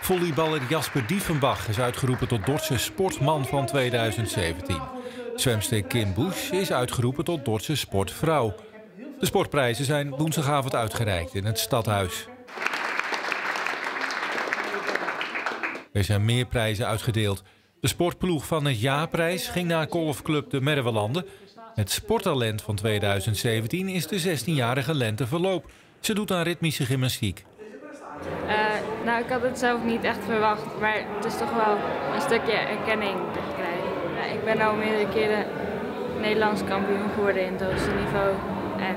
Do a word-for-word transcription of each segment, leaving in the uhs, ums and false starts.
Volleyballer Jasper Diefenbach is uitgeroepen tot Dordtse sportman van tweeduizend zeventien. Zwemster Kim Busch is uitgeroepen tot Dordtse sportvrouw. De sportprijzen zijn woensdagavond uitgereikt in het stadhuis. Er zijn meer prijzen uitgedeeld. De sportploeg van het jaarprijs ging naar golfclub de Merwelanden. Het sporttalent van tweeduizend zeventien is de zestienjarige Lente Verloop. Ze doet aan ritmische gymnastiek. Uh, nou, ik had het zelf niet echt verwacht, maar het is toch wel een stukje erkenning te krijgen. Ja, ik ben al meerdere keren Nederlands kampioen geworden in het hoogste niveau. En...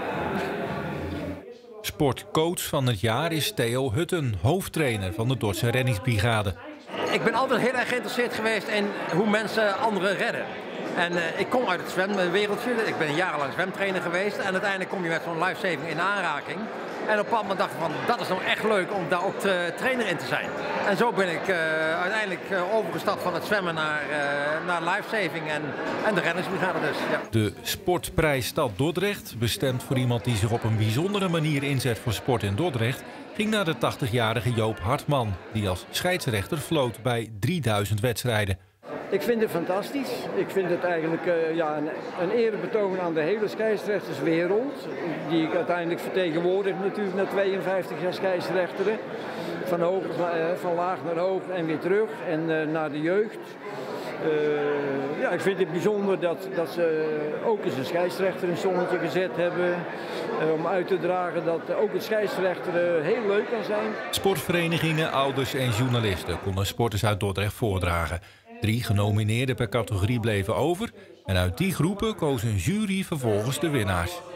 Sportcoach van het jaar is Theo Hutten, hoofdtrainer van de Dordtse reddingsbrigade. Ik ben altijd heel erg geïnteresseerd geweest in hoe mensen anderen redden. En uh, ik kom uit het zwemwereldje, ik ben jarenlang zwemtrainer geweest en uiteindelijk kom je met zo'n lifesaving in aanraking. En op een bepaald moment dacht ik van, dat is nou echt leuk om daar ook te, trainer in te zijn. En zo ben ik uh, uiteindelijk uh, overgestapt van het zwemmen naar, uh, naar lifesaving en, en de reddingsbrigade dus. Ja. De Sportprijs Stad Dordrecht, bestemd voor iemand die zich op een bijzondere manier inzet voor sport in Dordrecht, ging naar de tachtigjarige Joop Hartman, die als scheidsrechter floot bij drieduizend wedstrijden. Ik vind het fantastisch. Ik vind het eigenlijk uh, ja, een, een eerbetoon aan de hele scheidsrechterswereld. Die ik uiteindelijk vertegenwoordig natuurlijk na tweeënvijftig jaar scheidsrechteren. Van, hoog, uh, van laag naar hoog en weer terug en uh, naar de jeugd. Uh, ja, ik vind het bijzonder dat, dat ze ook eens een scheidsrechter een zonnetje gezet hebben. Uh, om uit te dragen dat ook het scheidsrechteren heel leuk kan zijn. Sportverenigingen, ouders en journalisten konden sporters uit Dordrecht voordragen. Drie genomineerden per categorie bleven over en uit die groepen koos een jury vervolgens de winnaars.